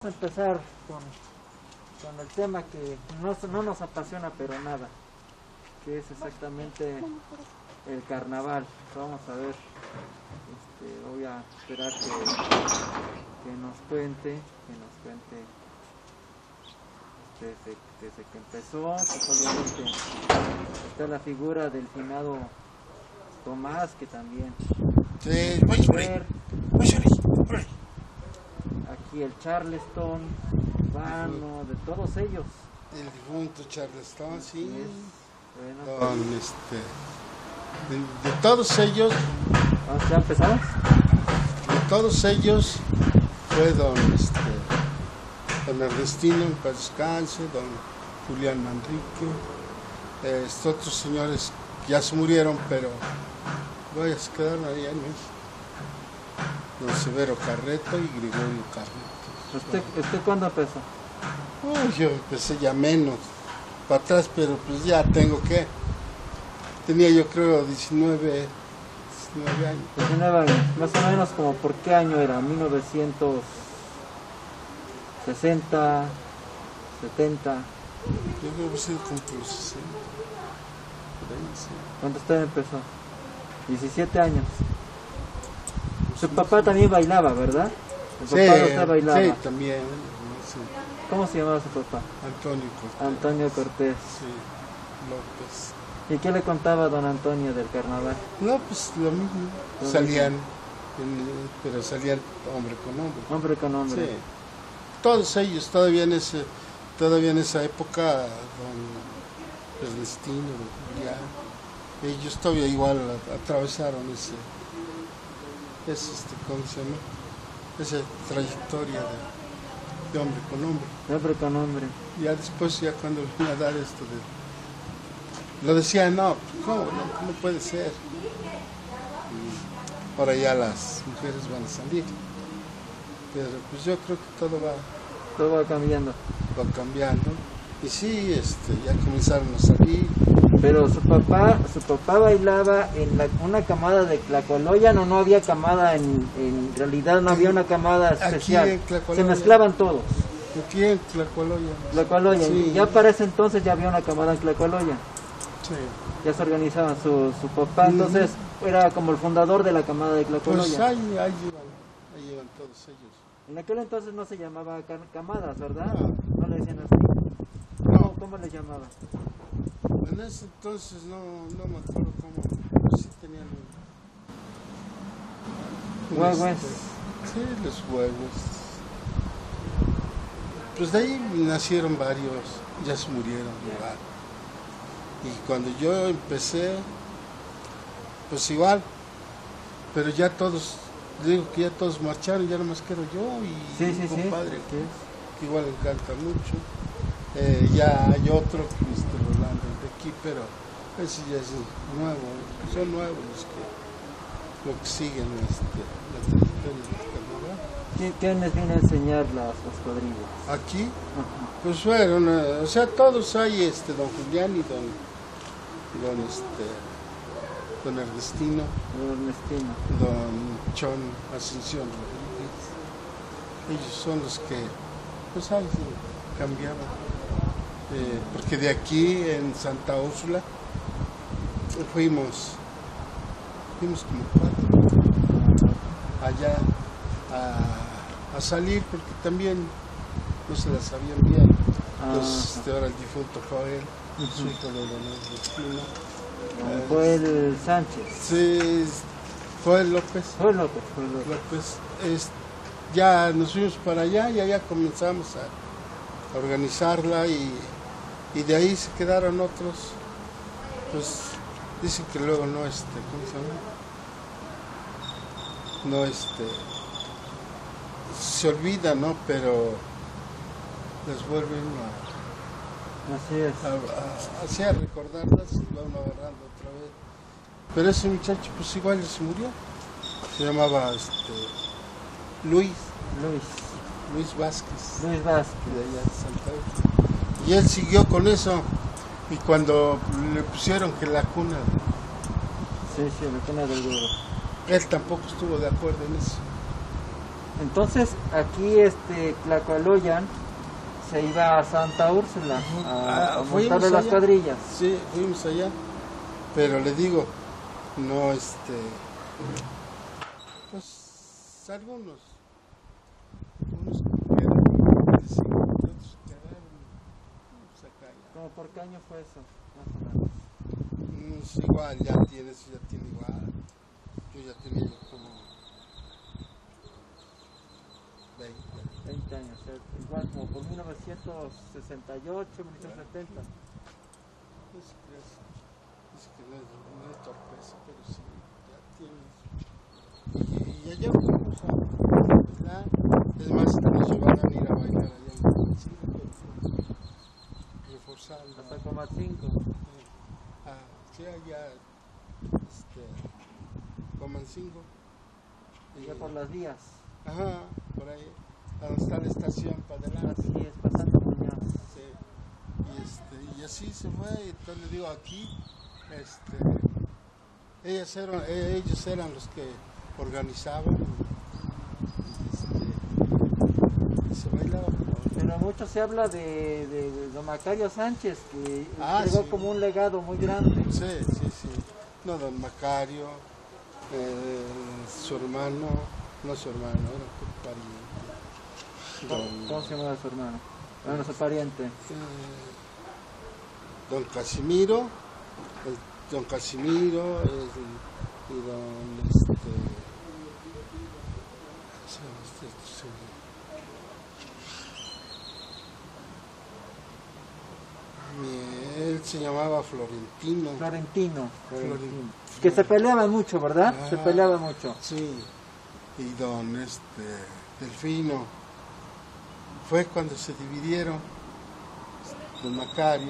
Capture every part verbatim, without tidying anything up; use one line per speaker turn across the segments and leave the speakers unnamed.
a empezar con, con el tema que no, no nos apasiona pero nada, que es exactamente el carnaval. Vamos a ver, este, voy a esperar que, que nos cuente, que nos cuente desde, desde que empezó. Pues obviamente está la figura del finado Tomás, que también
sí, voy por ahí, voy por ahí.
Aquí el Charleston, Vano, de todos ellos.
El difunto Charleston, sí.
Bueno,
Con este, de, de todos ellos,
¿ya empezamos?
De todos ellos fue don, este, don Ernestino, en paz descanse, don Julián Manrique, estos otros señores ya se murieron, pero vaya, se quedaron ahí en México. Don Severo Carreto y Gregorio Carreto.
¿Usted, ¿Usted cuándo empezó?
Uy, yo empecé ya menos, para atrás, pero pues ya tengo que. Tenía yo creo diecinueve, diecinueve años.
diecinueve años, más o menos como por qué año era, mil novecientos sesenta, setenta.
Yo creo que sí, como por los sesenta. Por ahí, sí.
¿Cuándo usted empezó? diecisiete años. Su papá también bailaba, ¿verdad? El
Sí,
papá de usted bailaba.
sí, también. Sí.
¿Cómo se llamaba su papá?
Antonio Cortés.
Antonio Cortés.
Sí, López.
¿Y qué le contaba don Antonio del carnaval?
No, pues lo mismo.
Lo
Salían, en- pero salían hombre con hombre.
Hombre con hombre.
Sí. Todos ellos, todavía en ese, todavía en esa época, don Ernestino, don Julián, ellos todavía igual a- atravesaron ese, ese este, ¿cómo se llama? Esa trayectoria de, de hombre con hombre.
Hombre con hombre.
Ya después, ya cuando vine a dar esto de... Lo decía, no, ¿cómo? No, ¿cómo puede ser? Y ahora ya las mujeres van a salir. Pero pues yo creo que todo va,
Todo va cambiando.
va cambiando. Y sí, este, ya comenzaron a salir.
Pero su papá, su papá bailaba en la, una camada de Tlacoloyan, o no había camada, en, en realidad no había una camada especial.
en Tlacoloyan.
Se mezclaban todos.
Aquí en Tlacoloyan.
Tlacoloyan.
Sí.
Ya para ese entonces ya había una camada en Tlacoloyan.
Sí.
Ya se organizaban su, su papá, entonces era como el fundador de la camada de Tlacoloyan.
Pues ahí, ahí llevan, ahí llevan todos ellos.
En aquel entonces no se llamaba ca- camadas, ¿verdad?
No.
No le decían así. ¿Cómo, cómo le llamaban?
En ese entonces no, no me acuerdo cómo, pero sí tenían un- un
Huevos.
este, sí, los huevos. Pues de ahí nacieron varios, ya se murieron igual. Y cuando yo empecé, pues igual, pero ya todos, digo que ya todos marcharon, ya nomás quedo yo y
Sí, sí,
un
sí.
compadre que, que igual le encanta mucho. Eh, ya hay otro, mister Rolando, de aquí, pero ese ya es nuevo, son nuevos los que, los que siguen este, la trayectoria del carnaval.
¿Qui- ¿Quién les viene a enseñar las, las cuadrillas?
Aquí,
Ajá.
pues fueron, eh, o sea, todos hay, este, don Julián y don, don, este, don Ernestino,
Don Ernestino.
don Chon Ascensión Rodríguez. Ellos son los que, pues ahí sí, cambiaban. Eh, porque de aquí en Santa Úrsula fuimos, fuimos como cuatro allá a, a salir porque también no se las sabían bien. Entonces, este, ahora el difunto Joel, su hijo de don Ernestino. Eh,
Fue el Sánchez.
sí, Joel López.
Fue López, fue López.
López, es, ya nos fuimos para allá y allá comenzamos a, a organizarla y, y de ahí se quedaron otros, pues dicen que luego no, este, ¿cómo se llama? No, este, se olvida, ¿no? Pero les vuelven a,
Así es.
a, a, así a recordarlas y van agarrando otra vez. Pero ese muchacho pues igual ya se murió, se llamaba este, Luis,
Luis.
Luis Vázquez.
Luis Vázquez.
De allá de Santa Fe. Y él siguió con eso. Y cuando le pusieron que la cuna,
Sí, sí, la cuna del duro.
él tampoco estuvo de acuerdo en eso.
Entonces, aquí este Tlacualoyan se iba a Santa Úrsula a, a montarle las cuadrillas.
Sí, fuimos allá, pero le digo, no, este, pues algunos, unos quedaron, otros quedaron, pues acá ya.
¿Cómo por qué año fue eso, más o menos?
Mm, es igual, ya tienes, ya tiene igual, yo ya tenía yo como veinte.
veinte años, o sea, igual como por mil novecientos sesenta y ocho, mil novecientos setenta.
Es que, es, es que no es, no es torpeza, pero sí, ya tienes. Y, y allá fuimos a bailar, es más, hasta nos llevaron a ir a bailar allá en Comatzingo, reforzando.
Hasta Comatzingo.
Eh, ah, sí, allá, este, Comatzingo.
Allá por las vías.
Ajá, por ahí, a donde está la estación para adelante.
Así es, pasando Muñoz.
Sí. Y, este, y así se fue, y entonces le digo aquí, este, ellas eran, ellos eran los que organizaban y, este, y se bailaba.
Pero mucho se habla de, de, de don Macario Sánchez, que
Ah,
entregó
sí.
como un legado muy grande.
Sí, sí, sí. No, don Macario, eh, su hermano, no su hermano, era un pariente. Don,
¿Cómo se llamaba su hermano? Bueno, su pariente.
eh, don Casimiro, el, don Casimiro el, y don este, este, este, mi- él se llamaba Florentino.
Florentino.
Florentino.
Que se peleaban mucho, ¿verdad?
Ah,
Se peleaban mucho.
Sí, y don este, Delfino. Fue cuando se dividieron don Macario,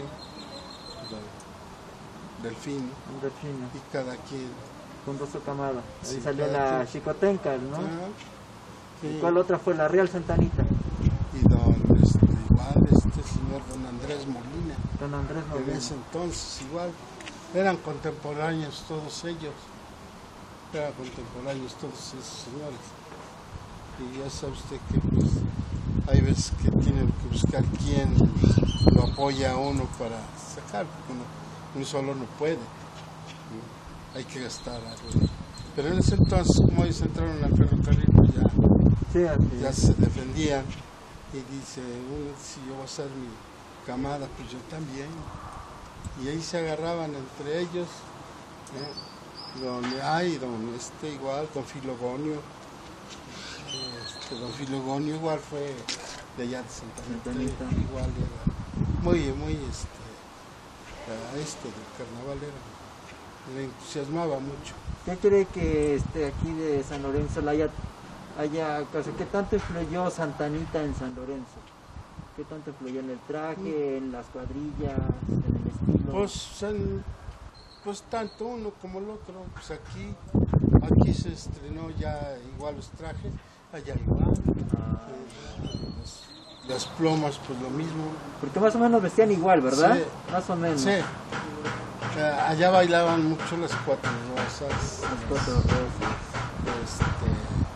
don Delfino,
Un delfino,
y cada quien.
junto a su camada. Ahí
Sí,
salió
cada
la
quien.
Chicotenca, ¿no?
Ah,
¿Y
sí.
cuál otra fue? La Real Santanita.
Y don, este, igual, este señor don Andrés Molina,
Don Andrés
en
Molina.
ese entonces igual, eran contemporáneos todos ellos, eran contemporáneos todos esos señores. Y ya sabe usted que pues hay veces que tienen que buscar quién lo apoya a uno para sacar, porque uno, uno solo no puede, ¿no? Hay que gastar algo. Pero en ese entonces, como ellos entraron al ferrocarril, pues ya,
Sí, así
ya
es.
se defendían. Y dice, uno, si yo voy a ser mi camada, pues yo también. Y ahí se agarraban entre ellos, ¿eh? Don, ay, don, este igual, don Filogonio. Este, don Filogonio igual fue de allá de Santa
Santanita.
Rita, igual era muy, muy, este, a este del carnaval era, le entusiasmaba mucho.
¿Qué cree que este, aquí de San Lorenzo la haya, haya, o sea, qué tanto influyó Santanita en San Lorenzo? ¿Qué tanto influyó en el traje, en las cuadrillas, en el estilo?
Pues, en- pues tanto uno como el otro, pues aquí, aquí se estrenó ya igual los trajes, allá igual,
Ah,
eh, las, las plumas pues lo mismo.
porque más o menos vestían igual, ¿verdad?
Sí.
Más o menos.
Sí, eh, allá bailaban mucho las cuatro rosas,
Las cuatro rosas.
este,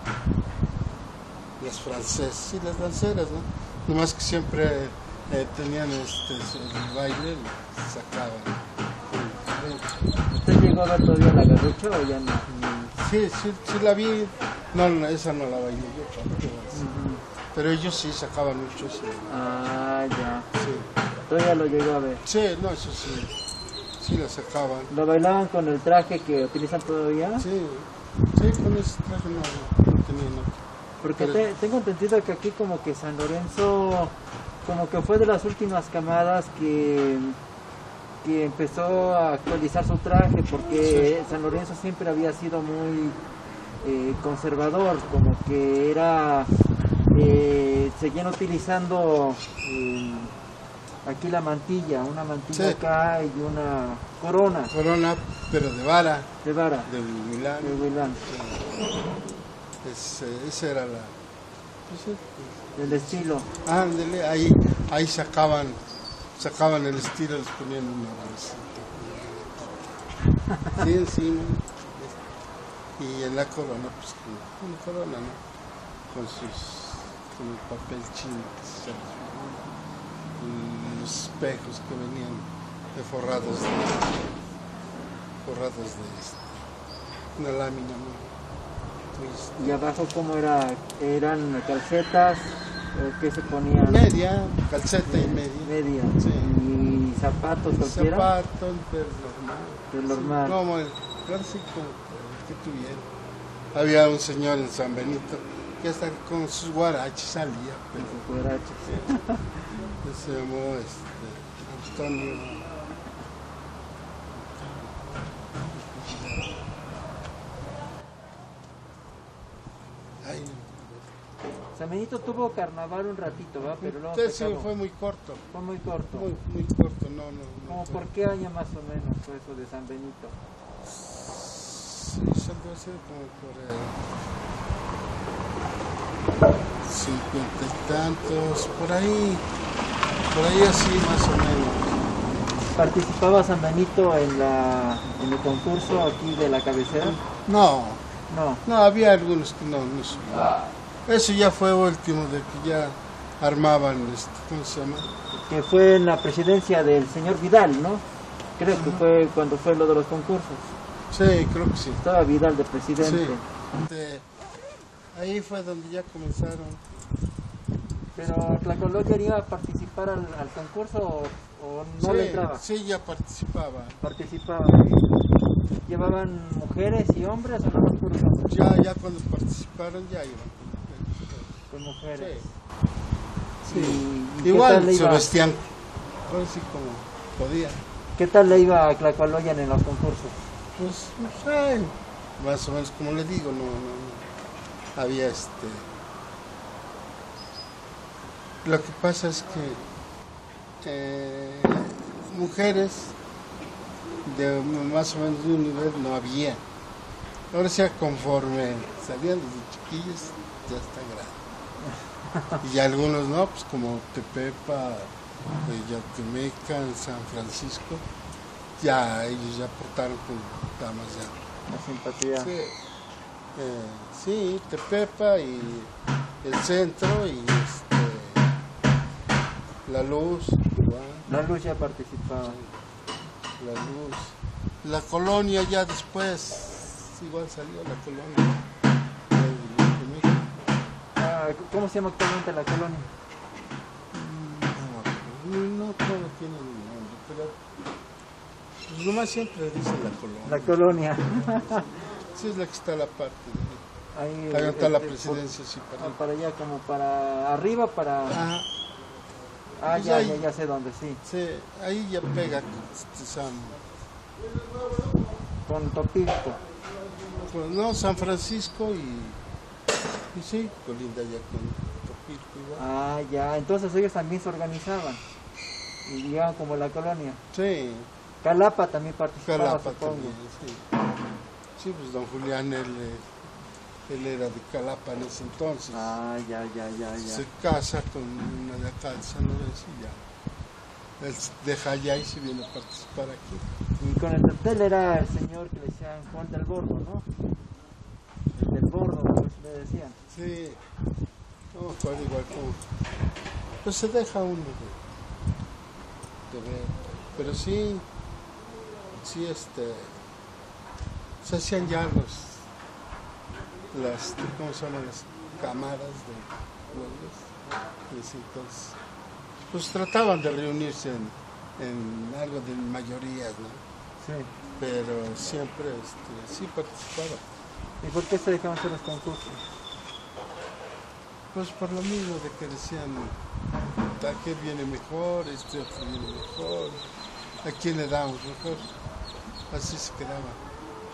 las francesas y las danceras, ¿no? Nomás que siempre eh, tenían este, el baile y sacaban.
¿Usted llegó a ver todavía la garrucha o ya no?
Sí, sí, sí la vi, no, no, esa no la bailé yo, ¿para qué vas?
Ujú.
Pero ellos sí sacaban mucho, sí.
Ah, ya.
Sí,
Todavía lo llegó a ver.
sí, no, eso sí, sí la sacaban.
¿Lo bailaban con el traje que utilizan todavía?
Sí, sí, con ese traje no, no tenía nada.
Porque
Pero-
te- tengo entendido que aquí como que San Lorenzo como que fue de las últimas camadas que, que empezó a actualizar su traje, porque San Lorenzo siempre había sido muy eh, conservador, como que era, eh, seguían utilizando eh, aquí la mantilla, una mantilla
Sí.
acá y una corona
Corona, pero de vara,
de vara,
de Milán.
de Huilán,
Ese, esa era la... pues,
del estilo.
ah, ándele, ahí, ahí sacaban, sacaban el estilo, les ponían una bolsita. Sí, encima. Y en la corona, pues una corona, ¿no? con sus con el papel chino, y los espejos que venían de forrados de, forrados de este, una lámina muy, muy,
¿Y abajo cómo era? ¿Eran calcetas? ¿O qué se ponían?
media, calceta y media.
Media.
Sí.
¿Y zapatos cualquiera?
Zapatos, pero normal.
Pero normal.
Sí, como el, así como que tuviera. Había un señor en San Benito que hasta con sus guaraches salía. Pero,
Sus guaraches.
que se llamó este, Antonio. Ay,
San Benito tuvo carnaval un ratito, ¿va? Pero luego
sí,
se acabó.
fue muy corto.
Fue muy corto.
Muy, muy corto, no, no. no
¿Cómo
fue.
por qué año más o menos fue eso de San Benito?
Sí, se puede ser como por el cincuenta y tantos, por ahí, por ahí así más o menos.
¿Participaba San Benito en, la, en el concurso aquí de la cabecera?
No,
No.
no, había algunos que no, no subían. Eso ya fue último, de que ya armaban, este, ¿cómo se llama?
Que fue en la presidencia del señor Vidal, ¿no? Creo que fue cuando fue lo de los concursos.
Sí, creo que sí.
Estaba Vidal de presidente.
Sí. De- ahí fue donde ya comenzaron.
Pero Tlacoloya iba a participar al, al concurso o, o no
sí,
le entraba.
sí, ya participaba.
Participaba. ¿Llevaban mujeres y hombres o no más puros hombres?
Ya, ya cuando participaron ya iban.
Con mujeres.
Sí.
¿Y, y qué
Igual
tal le
se
iba?
vestían, así como podían.
¿Qué tal le iba a Tlacoloyan en los concursos?
Pues, no sé, más o menos como le digo, no, no, no. Había este. Lo que pasa es que eh, mujeres de más o menos de un nivel no había. Ahora sí, conforme salían desde chiquillos, ya está grande. Y algunos no, pues como Tepepa, eh, Yatemeca, en San Francisco, ya ellos ya portaron con damas ya.
La simpatía.
Sí, eh, sí, Tepepa y el centro y este, la luz, igual,
La luz ya participaba.
la luz. La colonia ya después, igual salió la colonia.
Ah, ¿cómo se llama actualmente la colonia?
No, no todo tiene un nombre, pero pues nomás siempre dice la colonia.
La colonia.
Sí, es la que está a la parte de
Ahí,
ahí está la
este,
presidencia, sí,
por-
para
ah, para allá, como para arriba, para...
Ajá.
Ah,
Pues
ya,
ahí-
ya, ya sé dónde, sí.
Sí, ahí ya pega este, San,
Con Topilco.
pues, no, San Francisco y, y sí, colinda ya con Topilco igual.
Ah, ya. Entonces ellos también se organizaban. Y llegaban como la colonia.
Sí,
Calapa también participaba,
Calapa
supongo.
también, sí. Sí, pues don Julián, él, eh, él era de Calapa en ese entonces.
Ah, ya, ya, ya, ya.
Se casa con una de acá de San Lorenzo y ya. Él deja allá y se viene a participar aquí.
Y con el cartel era el señor que le decían Juan del Bordo, ¿no? El del Bordo, pues le decían.
Sí, no me acuerdo igual como. Pues se deja uno de, de ver. Pero sí, sí, este. Se hacían ya los. Las, ¿cómo se llaman? Las cámaras de pueblos. Y así, entonces, pues trataban de reunirse en, en algo de mayorías, ¿no?
Sí.
Pero siempre este, sí participaba.
¿Y por qué se dejaban hacer los concursos?
Pues por lo mismo de que decían, aquel viene mejor, este otro viene mejor, ¿a quién le damos mejor? Así se quedaba.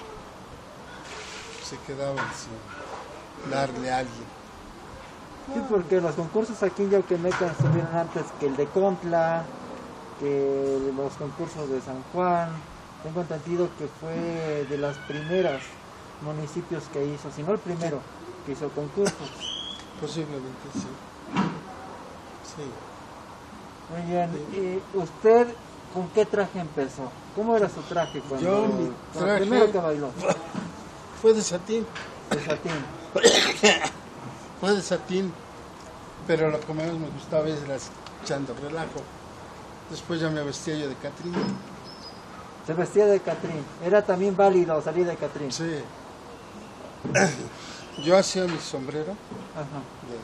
Se quedaban sin darle a alguien.
Sí, porque los concursos aquí en Yauquemeca estuvieron antes que el de Contla, que los concursos de San Juan. Tengo entendido que fue de las primeras municipios que hizo, si no el primero, que hizo concursos.
Posiblemente sí. Sí.
Muy bien, ¿y usted con qué traje empezó? ¿Cómo era su traje cuando,
Yo, mi
cuando
traje-
primero que bailó?
Fue de satín.
De satín.
fue de satín, pero lo que más me gustaba es las echando relajo. Después ya me vestía yo de Catrín.
Se vestía de Catrín. ¿Era también válido salir de Catrín?
Sí. Yo hacía mi sombrero
Ajá.
de,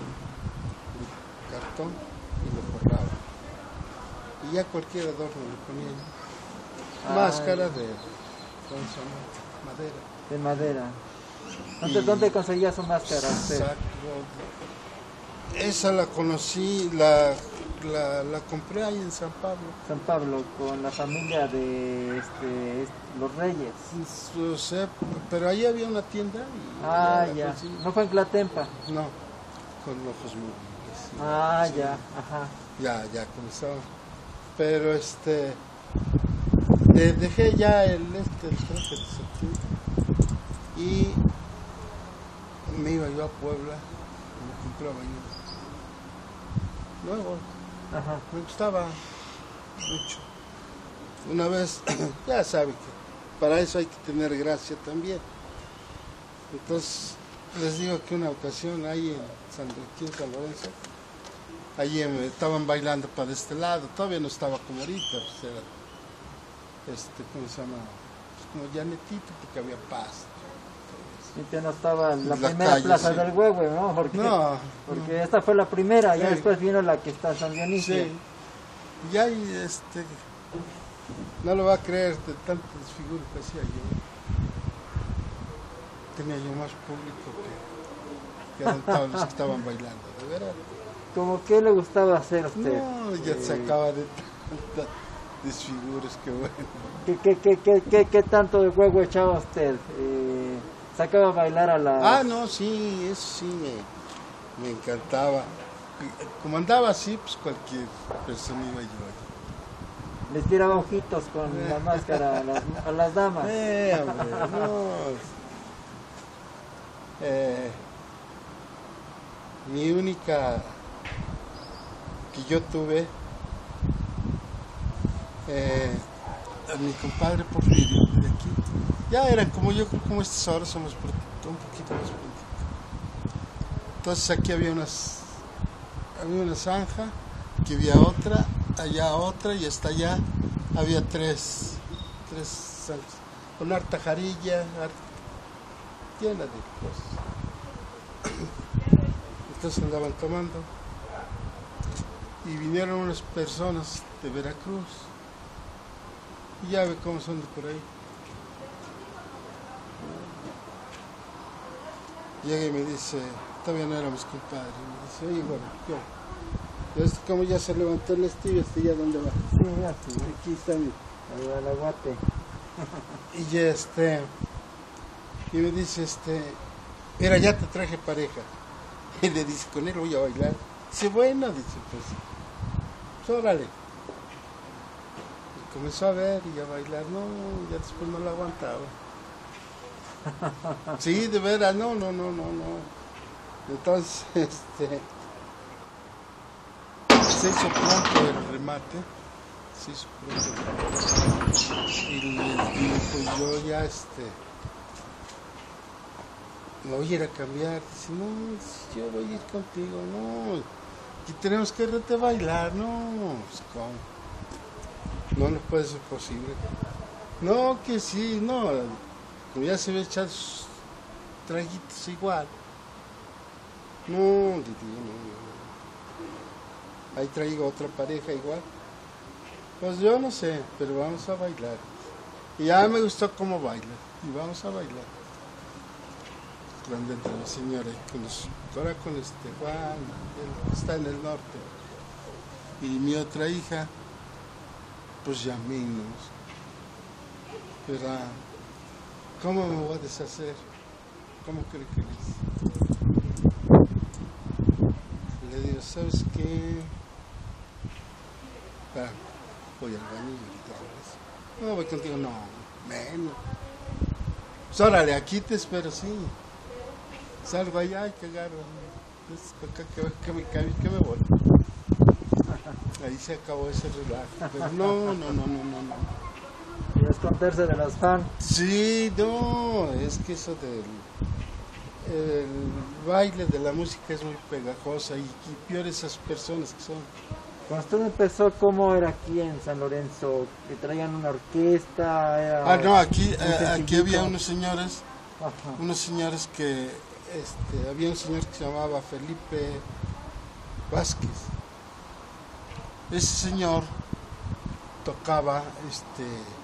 de cartón y lo forraba. Y ya cualquier adorno le ponía yo.
Ah,
Máscara de, ¿cómo se llama? Madera.
De madera. ¿Dónde,
Y
¿Dónde conseguía su máscara usted?
saco de- Esa la conocí, la, la, la compré ahí en San Pablo.
San Pablo, con la familia de este, este, los Reyes.
No sé, pero ahí había una tienda. Y
Ah,
la
ya.
conseguí.
¿No fue en Tlatempa?
No, con ojos móviles. Sí,
Ah,
sí.
ya. Ajá.
Ya, ya comenzaba. Pero este. de- dejé ya el este, el traje de satín. Y me iba yo a Puebla. Y me compraba yo. Nuevo.
Ajá.
Me gustaba mucho. Una vez, ya sabe que para eso hay que tener gracia también. Entonces, les digo que una ocasión ahí en San, aquí en San Lorenzo, allí me estaban bailando para este lado, todavía no estaba como ahorita, pues era, este, ¿cómo se llama? Pues como llanetito, porque había pasto.
Y que no estaba en la,
La
primera
calle,
plaza
sí.
del Huehue, ¿no? Porque,
No,
porque
no.
esta fue la primera, ya
Sí.
después vino la que está en San Dionisio.
Sí. Y ahí, este, no lo va a creer de tantas figuras que hacía yo. Tenía yo más público que, que eran todos los que estaban bailando, de verdad.
¿Cómo qué le gustaba hacer a usted?
No, ya
Eh,
se acaba de tantas desfiguras que bueno.
¿Qué, qué, qué, qué, qué, qué tanto de Huehue echaba usted? Eh, ¿Sacaba a bailar a la...?
Ah, no, sí, eso sí me, me encantaba. Y como andaba así, pues cualquier persona iba yo ahí.
Les tiraba ojitos con la máscara a las, a las damas.
Eh, hombre, no. Eh, mi única que yo tuve, eh, a mi compadre Porfirio de aquí, ya eran como yo creo como estos ahora somos un poquito más prontitos. Entonces aquí había unas, había una zanja, aquí había otra, allá otra y hasta allá había tres, tres zanjas, con harta jarilla, harta, llena de cosas. Entonces andaban tomando y vinieron unas personas de Veracruz y ya ve cómo son de por ahí. Llega y me dice, todavía no éramos compadres, me dice, oye, bueno, ¿qué? Esto como ya se levantó el estilo, ¿este ya dónde va?
Sí, así.
Aquí está mi...
Ahí va el aguate.
Y este, y me dice, este, mira, ya te traje pareja. Y le dice, con él voy a bailar. Dice, bueno, dice, pues, pues órale. Y comenzó a ver y a bailar, no, ya después no lo aguantaba. Sí, de veras, no, no, no, no, no. Entonces, este, se hizo pronto el remate. Sí, y le dije, pues yo ya este me voy a ir a cambiar. Dice, no, yo voy a ir contigo, no, y tenemos que irte a bailar, no, pues, ¿cómo? No, no puede ser posible. No, que sí, no, como ya se ve echar sus traguitos igual. No, digo, no, no. Ahí traigo otra pareja igual. Pues yo no sé, pero vamos a bailar. Y ya me gustó cómo baila. Y vamos a bailar. Cuando entra la señora, con los, ahora con este Juan, él está en el norte. Y mi otra hija, pues ya menos. Pero, ¿cómo me voy a deshacer? ¿Cómo cree que les? Le digo, ¿sabes qué? Ah, voy al baño y no voy contigo, no, menos. Pues órale, aquí te espero, sí. Salgo allá y que agarro. Que, que, me, que me voy. Ahí se acabó ese relajo. Pero no, no, no, no, no, no.
Y esconderse de las fans.
Sí, no, es que eso del el baile de la música es muy pegajosa y, y peor esas personas que son.
Cuando usted empezó, ¿cómo era aquí en San Lorenzo? ¿Que traían una orquesta? Era
Ah, no, aquí,
muy
eh, aquí
sencillito?
había unos señores,
Ajá.
unos señores que, este, había un señor que se llamaba Felipe Vázquez. Ese señor tocaba este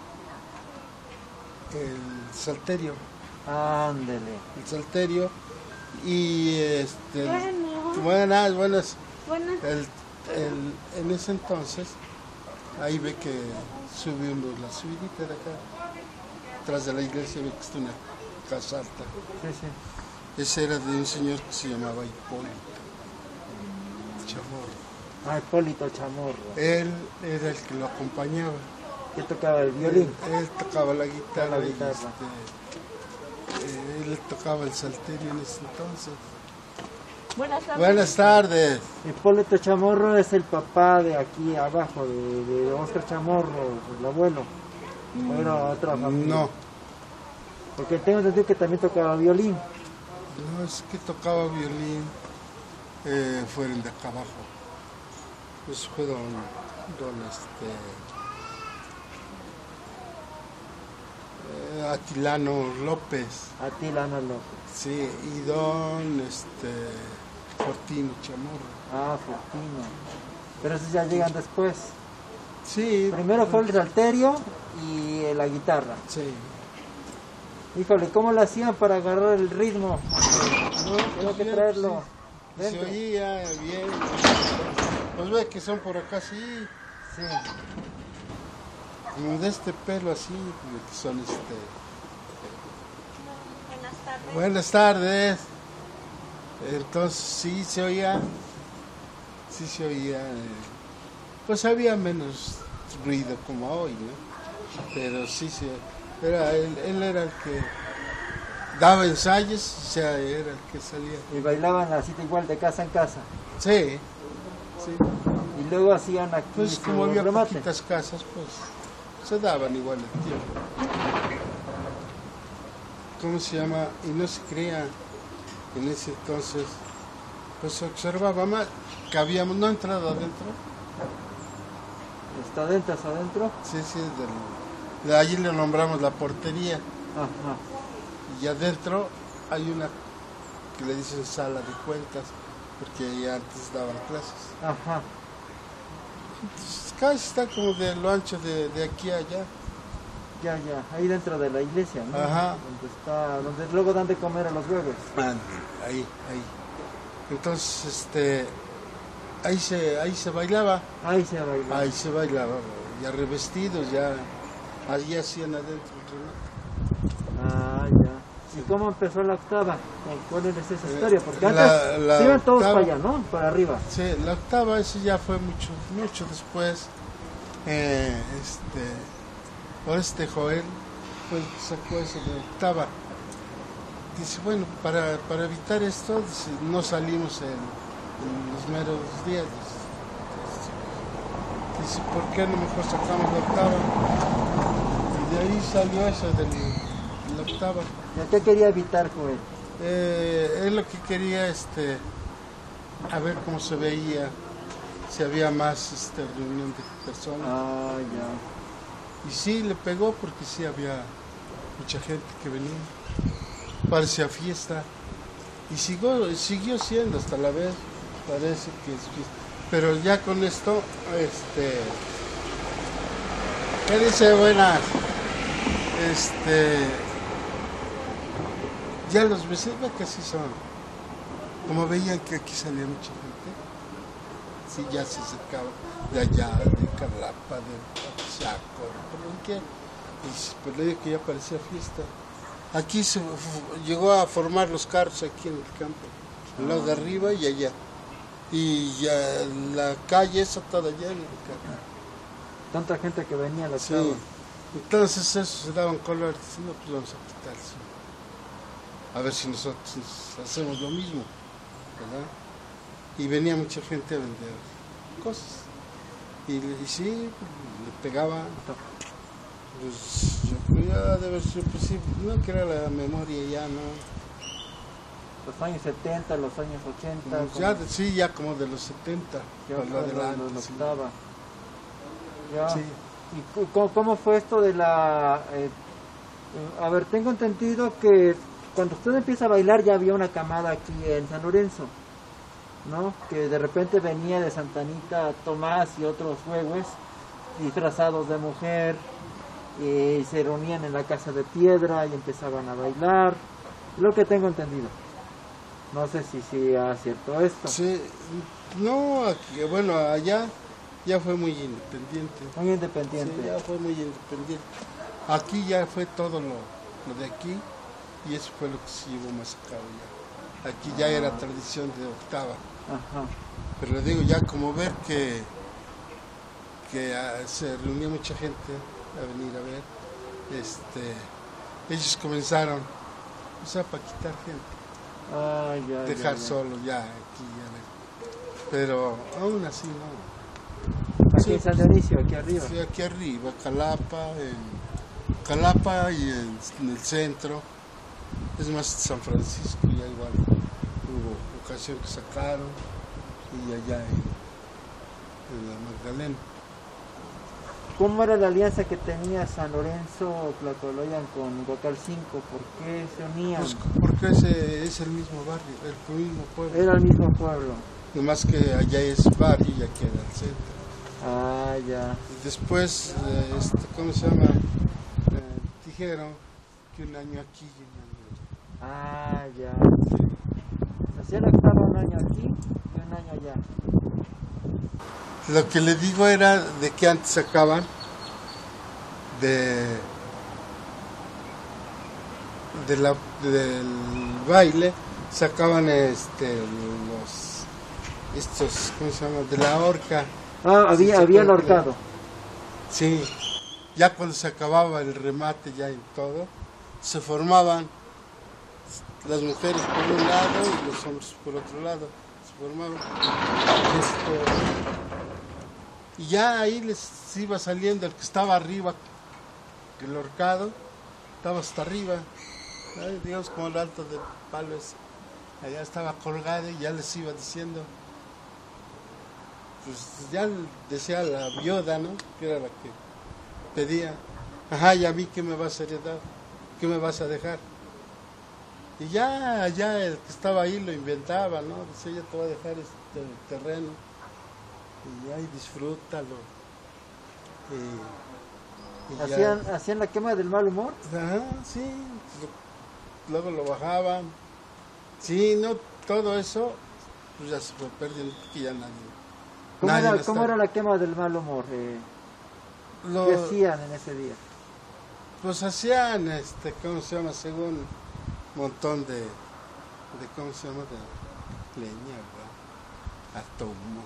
el salterio,
Ándele.
el salterio y este
Bueno.
buenas, buenas.
Bueno,
El, el- en ese entonces, ahí ve que sube uno la subidita de acá, atrás de la iglesia ve que está una casa alta.
Sí, sí.
Ese era de un señor que se llamaba Hipólito Chamorro.
Ah, Hipólito Chamorro.
Él era el que lo acompañaba.
¿Qué tocaba el violín?
Él, él tocaba la guitarra,
La
y
guitarra.
este, eh, él tocaba el salterio en ese entonces.
buenas tardes.
Buenas tardes.
Hipólito Chamorro es el papá de aquí abajo, de, de Oscar Chamorro, el abuelo. ¿O era otra familia?
No,
Porque tengo entendido que también tocaba violín.
no es que tocaba violín, eh, fueron de acá abajo. Pues fue don, don este, eh, Atilano López,
Atilano López.
sí, y don este, Fortino Chamorro.
Ah, Fortino. Pero esos ya llegan después.
Sí,
Primero fue el salterio y eh, la guitarra.
sí.
Híjole, ¿cómo lo hacían para agarrar el ritmo? No, tengo que
Bien,
traerlo
sí, se
dentro.
oía bien. Pues ve que son por acá, sí,
Sí.
como de este pelo así, que son este.
Buenas tardes.
Buenas tardes. Entonces sí se oía, sí se oía, eh, pues había menos ruido como hoy, ¿no? Pero sí se, era él, él era el que daba ensayos, o sea, era el que salía.
Y bailaban así igual de casa en casa.
Sí, sí.
Y luego hacían aquí
Pues
su
como había
remate.
poquitas casas, pues se daban igual el tiempo. ¿Cómo se llama? Y no se creía en ese entonces, pues se observaba más que habíamos no entrado adentro.
¿Está adentro, está adentro?
Sí, sí, del, de allí le nombramos la portería.
Ajá.
Y adentro hay una que le dicen sala de cuentas, porque ahí antes daban clases.
Ajá.
Entonces, casi está como de lo ancho de, de aquí a allá.
Ya, ya. Ahí dentro de la iglesia, ¿no?
Ajá.
Donde está, donde luego dan de comer a los bebés.
Ahí, ahí. Entonces, este, ahí se, ahí se bailaba,
Ahí se bailaba.
ahí se bailaba, ya revestidos, ya, allí hacían adentro el remate.
Ah, ya. ¿Y cómo empezó la octava? ¿Cuál es esa historia? Porque
Eh, la-
antes
la
se iban todos
octava-
para allá, ¿no? Para arriba.
Sí, la octava, eso ya fue mucho, mucho después. Eh, este, por este Joel, pues sacó eso de octava. Dice, bueno, para, para evitar esto, dice, no salimos en, en los meros días. Dice, dice, ¿por qué no mejor sacamos la octava? Y de ahí salió eso de la octava.
¿Y qué quería evitar, Joel?
Eh, él lo que quería, este, a ver cómo se veía, si había más este, reunión de personas.
Ah, ya.
Y sí, le pegó porque sí había mucha gente que venía. Parecía fiesta. Y siguió, siguió siendo hasta la vez, parece que es fiesta. Pero ya con esto, este, ¿qué dice? Buenas. Este, ya los vecinos que sí son. Como veían que aquí salía mucha gente, sí, ya se acercaba de allá, de Carlapa, de Chaco, por donde quiera. Y pues le digo que ya parecía fiesta. Aquí se fu- llegó a formar los carros aquí en el campo, al lado de arriba y allá. Y ya la calle esa toda llena de carros.
Tanta gente que venía a la
Sí.
octava.
Entonces eso se daban colores, no, pues vamos a quitar eso. A ver si nosotros hacemos lo mismo, ¿verdad? Y venía mucha gente a vender cosas. Y, y sí, le pegaba. Pues yo creo ya de haber sido posible, no que era la memoria ya, no.
los años setenta, los años ochenta.
Pues ya, sí, ya como de los setenta.
Ya
por lo
cuando
adelante,
lo
sí.
estaba. Ya.
Sí.
¿Y cu- cómo, cómo fue esto de la... eh, eh, a ver, tengo entendido que cuando usted empieza a bailar ya había una camada aquí en San Lorenzo, ¿no? Que de repente venía de Santa Anita Tomás y otros huehues disfrazados de mujer y se reunían en la casa de piedra y empezaban a bailar, lo que tengo entendido. No sé si sea cierto esto.
Sí, no, aquí, bueno, allá ya fue muy independiente.
Muy independiente.
Sí, ya fue muy independiente. Aquí ya fue todo lo, lo de aquí y eso fue lo que se llevó más a cabo ya. Aquí ya era tradición de octava.
Ajá.
Pero le digo, ya como ver que, que ah, se reunía mucha gente a venir a ver, este, ellos comenzaron, o sea, para quitar gente.
Ah, ya,
Dejar
ya, ya.
solo ya aquí ya de- pero aún así no.
Aquí
Sí,
en San Dionisio, aquí arriba.
sí, aquí arriba, Calapa, en Calapa y en, en el centro, es más San Francisco ya igual hubo ocasión que sacaron y allá en, en la Magdalena.
¿Cómo era la alianza que tenía San Lorenzo Tlacoloyan con Huacal cinco? ¿Por qué se unían?
Pues porque ese es el mismo barrio, el mismo pueblo,
Era el mismo pueblo.
nomás que allá es barrio y aquí era el centro.
Ah, ya.
Después, eh, este, ¿cómo se llama? Eh, dijeron que un año aquí y un año
Ah, ya.
allá. Sí.
Hacía la octava un año aquí y un año allá.
Lo que le digo era de que antes sacaban de, de la, del baile, sacaban este los estos, ¿cómo se llama? De la horca.
Ah, había,
Sí,
había el
sí,
ahorcado.
Sí, ya cuando se acababa el remate ya en todo, se formaban las mujeres por un lado y los hombres por otro lado. Se formaban. Este, y ya ahí les iba saliendo el que estaba arriba, el horcado, estaba hasta arriba, ¿no? Digamos como el alto del palo ese. Allá estaba colgado y ya les iba diciendo, pues ya decía la viuda, ¿no? Que era la que pedía, ajá, ¿y a mí qué me vas a heredar? ¿Qué me vas a dejar? Y ya, ya el que estaba ahí lo inventaba, ¿no? Decía, ya te voy a dejar este terreno y ahí disfrútalo. Y, y ya-
¿Hacían, ¿Hacían la quema del mal humor?
Ajá, sí, lo- luego lo bajaban. Sí, no, todo eso, pues ya se fue perdiendo, que ya nadie.
¿Cómo,
nadie
era,
lo
¿cómo
está-
era la quema del mal humor? Eh,
lo-
¿Qué hacían en ese día?
Pues hacían, este, ¿cómo se llama? Según un montón de, de ¿cómo se llama? De leña, ¿verdad? Harto humo.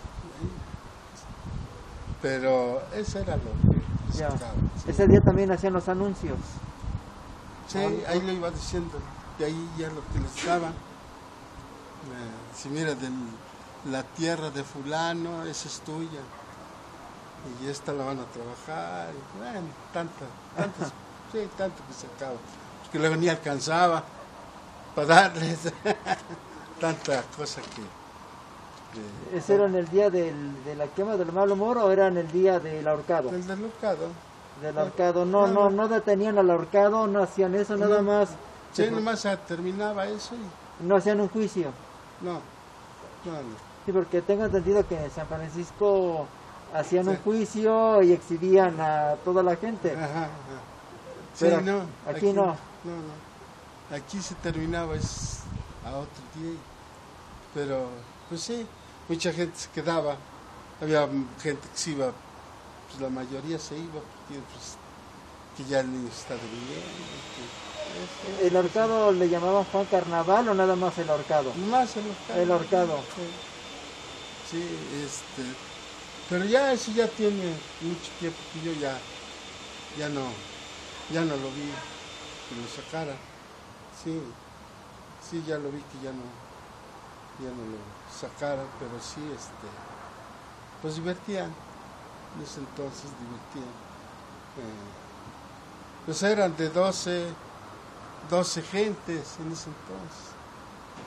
Pero eso era lo que
Ya.
sacaba, sí.
Ese día también hacían los anuncios.
Sí, ahí lo iba diciendo, de ahí ya lo que les daban. Eh, si mira, del, la tierra de fulano, esa es tuya. Y esta la van a trabajar. Y, bueno, tanta, tantas, sí, tanto que sacaba. Porque luego ni alcanzaba para darles tanta cosa que... que-
¿Ese era en el día del, de la quema del mal humor o era en el día del ahorcado?
El deslocado.
Del ahorcado, no, no, no detenían al ahorcado, no hacían eso, nada más.
Sí, nomás ah, terminaba eso y
No hacían un juicio.
no, no, no.
Sí, porque tengo entendido que en San Francisco hacían
Sí.
un juicio y exhibían a toda la gente.
Ajá, ajá. Sí,
Pero
no.
aquí no.
No, no. Aquí se terminaba es a otro día. Pero, pues sí, mucha gente se quedaba. Había gente que se iba, pues la mayoría se iba, porque pues, que ya el niño está durmiendo.
¿El ahorcado le llamaban Juan Carnaval o nada más el ahorcado?
Nomás el ahorcado.
El ahorcado.
Sí. Sí, este. Pero ya eso ya tiene mucho tiempo que yo ya, ya no, ya no lo vi que lo sacara. Sí, sí, ya lo vi que ya no, ya no lo sacara, pero sí, este, pues divertían. En ese entonces divertían. Eh, pues eran de doce, doce gentes en ese entonces.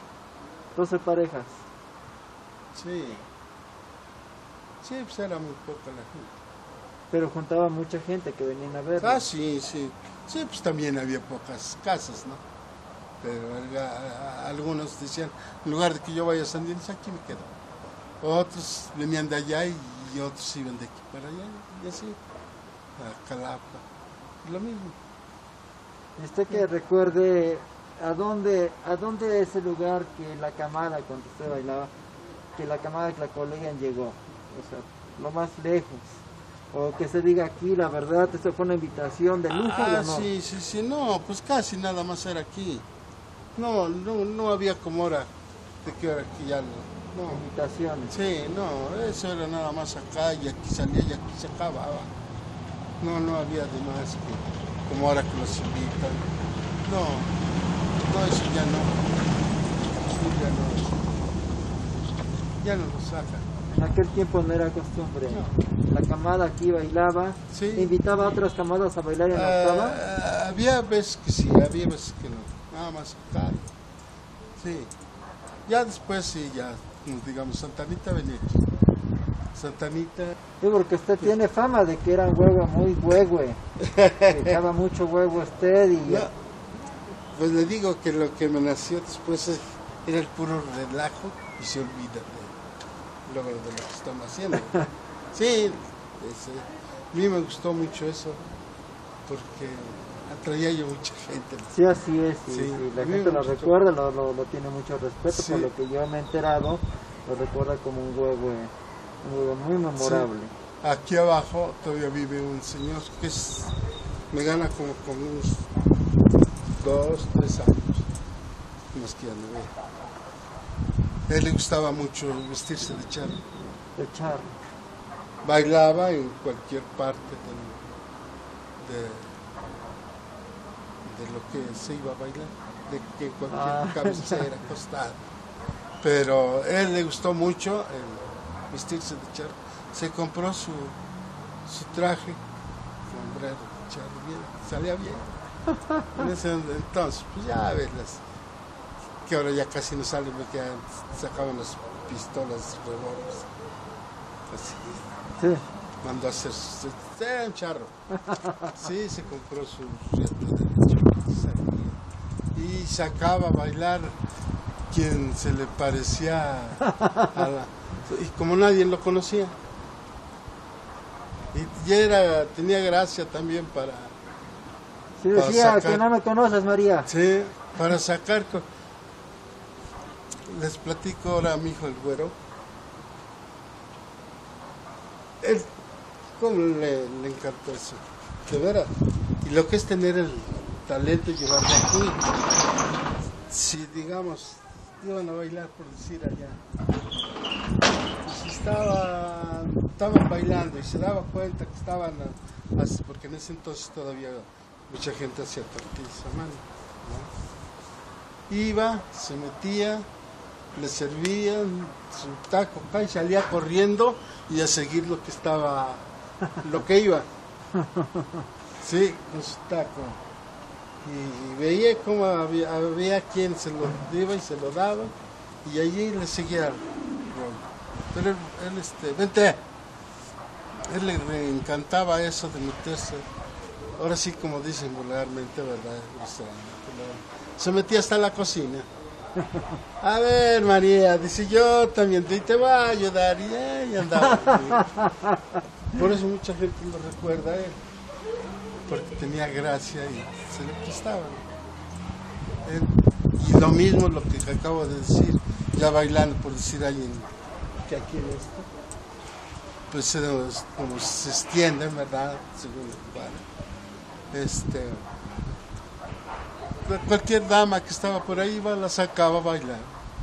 doce parejas.
Sí. Sí, pues era muy poca la gente.
Pero juntaba mucha gente que venían a verlo.
Ah, sí, sí. Sí, pues también había pocas casas, ¿no? Pero a, a, algunos decían, en lugar de que yo vaya a San Dionisio, aquí me quedo. Otros venían de allá y, y otros iban de aquí para allá, y así, a Calapa, lo mismo.
Y usted que recuerde, ¿a dónde, ¿a dónde ese lugar que la camada, cuando usted bailaba, que la camada de Tlacolegan llegó? O sea, lo más lejos. O que se diga aquí, la verdad, esto fue una invitación de lujo.
Ah,
¿o no?
sí, sí, sí, no, pues casi nada más era aquí. No, no, no había como hora, de qué hora aquí ya no. no.
Invitaciones.
Sí, no, eso era nada más acá y aquí salía y aquí se acababa. No, no había de más que, como ahora que los invitan. No, no, eso ya no. Sí, ya no. Ya no lo sacan.
En aquel tiempo no era costumbre.
No.
La camada aquí bailaba,
Sí.
invitaba a otras camadas a bailar en la octava.
Ah, había veces que sí, había veces que no. Nada más acá. Sí. Ya después sí, ya, digamos, Santa Anita venía aquí. Santa Anita.
Sí, porque usted tiene fama de que era un huevo muy huehue. Que echaba mucho huevo usted y...
No, pues le digo que lo que me nació después es- era el puro relajo y se olvida de, luego de lo que estamos haciendo. Sí, ese, a mí me gustó mucho eso porque atraía yo mucha gente.
Sí, así es, sí,
Sí,
sí, la
a mí
gente
me
lo
gustó.
recuerda, lo, lo, lo tiene mucho respeto,
Sí.
por lo que yo me he enterado, lo recuerda como un huevo, un huevo muy memorable.
Sí. Aquí abajo todavía vive un señor que es, me gana como con unos dos, tres años, más que ya no veo. A él le gustaba mucho vestirse de charro.
El charro.
Bailaba en cualquier parte de, de, de lo que se iba a bailar, de que cualquier
Ah.
cabecera, costado. Pero a él le gustó mucho el vestirse de charro. Se compró su, su traje, sombrero de charro, bien, salía bien. En ese entonces, pues ya ves las, que ahora ya casi no salen porque ya sacaban las pistolas, revólveres. Así.
Sí.
Mandó a hacer su, era un charro. Sí, se compró su reto de leche y sacaba a bailar quien se le parecía a la, y como nadie lo conocía. Y, y era, tenía gracia también para,
Sí,
Para
decía
sacar-
que no me conoces, María.
sí, para sacar. co- Les platico ahora a mi hijo el güero. Él, cómo le, le encantó eso, de veras. Y lo que es tener el talento y llevarlo aquí. Si, digamos, iban a bailar, por decir allá, pues estaban, estaban bailando y se daba cuenta que estaban, a- a- porque en ese entonces todavía mucha gente hacía tortillas a mano, ¿no? Iba, se metía, le servían su taco acá y salía corriendo y a seguir lo que estaba, lo que iba. Sí, con su taco. Y, y veía cómo había, había quien se lo iba y se lo daba y allí le seguía el rollo. Pero él, él, este, vente, él le, le encantaba eso de meterse, ahora sí como dicen vulgarmente, ¿verdad? O sea, se metía hasta la cocina. A ver, María, dice, yo también te, te voy a ayudar. Y, eh, y andaba. Por eso mucha gente lo recuerda a él, porque tenía gracia y se le prestaba. Él- y lo mismo lo que acabo de decir, ya bailando, por decir alguien que aquí en esto, pues se nos- como se extiende, ¿verdad? Según el lugar. Este, cualquier dama que estaba por ahí iba, la sacaba a bailar.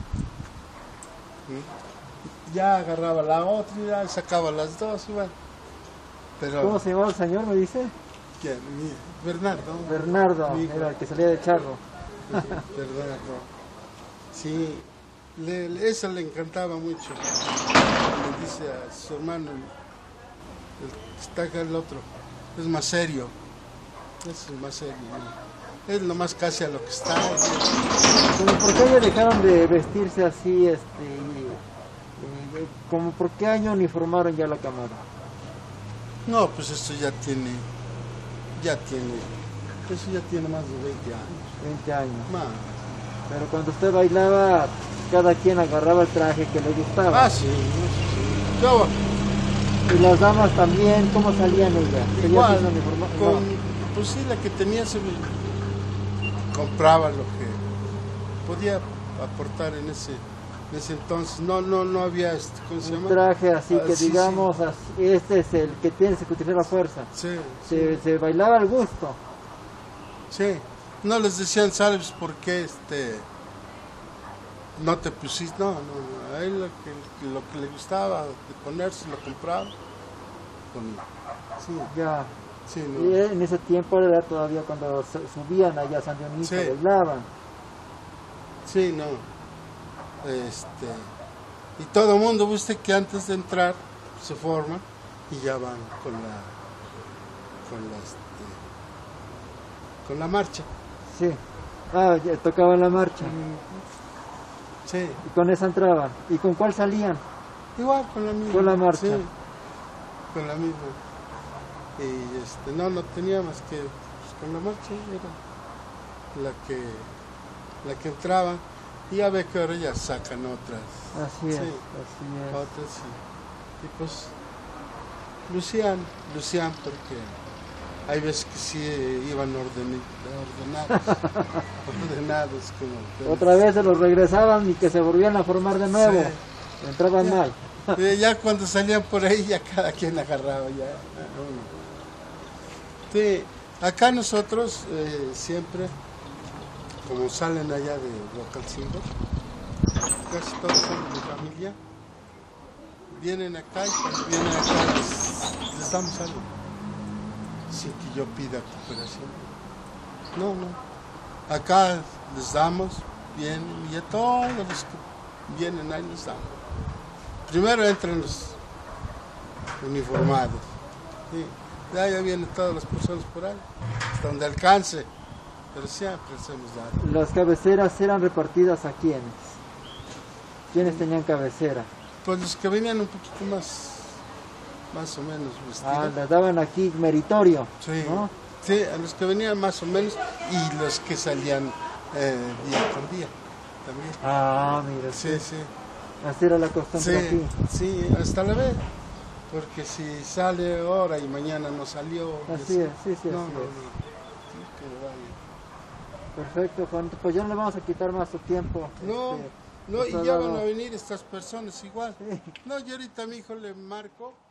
¿Mm? Ya agarraba la otra y ya sacaba las dos y bueno. Pero,
¿Cómo se llamaba el señor, me dice?
¿quién? Mi- Bernardo.
Bernardo,
Mi hijo.
era el que salía de charro.
Bernardo. Sí, le- le- eso le encantaba mucho. Le dice a su hermano, el, el que está acá el otro, es más serio. Es el más serio. ¿no? es lo más casi a lo que está.
Como por qué ya dejaron de vestirse así, este, y, y, como por qué año uniformaron ya la cámara.
No, pues esto ya tiene, ya tiene, eso ya tiene más de veinte años.
veinte años.
Más.
Pero cuando usted bailaba, cada quien agarraba el traje que le gustaba.
Ah, sí, sí. Yo,
Y las damas también, ¿cómo salían ellas?
igual,
¿Ellas se uniformaban?
con,
No.
pues sí, la que tenía se compraba lo que podía aportar en ese, en ese entonces. No, no, no había, este, ¿cómo se
Un
llama?
traje así
Ah,
que
sí,
digamos, así, este es el que tienes que utilizar la fuerza.
Sí,
Se, se bailaba al gusto.
sí. No les decían, ¿sabes por qué este, no te pusiste? No, no, no. A él lo que, lo que le gustaba de ponerse lo compraba. Con, sí,
Ya.
sí,
Y
no.
en ese tiempo era todavía cuando se- subían allá a San Dionisio,
Sí.
bailaban.
Sí, no. Este, y todo el mundo, viste que antes de entrar se forman y ya van con la, con la, este, con la marcha.
Sí. Ah, ya tocaban la marcha.
Sí,
Y con esa entraban. ¿Y con cuál salían?
igual con la misma.
Con la marcha.
Sí, con la misma. Y este, no, no tenía más que pues, con la marcha era la que, la que entraba. Y ya ve que ahora ya sacan otras.
Así es,
Sí.
así es.
Otras sí. Y pues lucían, lucían porque hay veces que sí iban ordeni- ordenados, ordenados como...
Otra vez se los regresaban y que se volvían a formar de nuevo.
Sí.
Entraban
Ya.
mal.
Eh, ya cuando salían por ahí ya cada quien agarraba ya. uno. Sí, acá nosotros eh, siempre, como salen allá de Huacalcingo, casi todos son de familia, vienen acá y cuando vienen acá les, les damos algo, sin que yo pida cooperación. No, no. Acá les damos, vienen, y a todos los que vienen ahí les damos. Primero entran los uniformados. Sí. Ya, ya vienen todas las personas por ahí, hasta donde alcance, pero siempre hacemos dar.
Las cabeceras eran repartidas a quiénes. ¿Quiénes tenían cabecera?
Pues los que venían un poquito más, más o menos vestidos.
Ah, les daban aquí meritorio.
Sí,
¿no?
sí, a los que venían más o menos y los que salían eh, día con día también.
Ah, mira,
Sí, sí,
así era la costumbre
sí,
aquí.
sí, hasta la vez. Porque si sale ahora y mañana no salió. y
Así es, sí, sí,
no,
así
no,
es.
no. Sí, que vaya.
Perfecto, Juan. Pues ya no le vamos a quitar más su tiempo.
No,
Este,
no,
nos
y
ha
ya
dado-
van a venir estas personas igual.
Sí.
No, yo ahorita a mi hijo le marco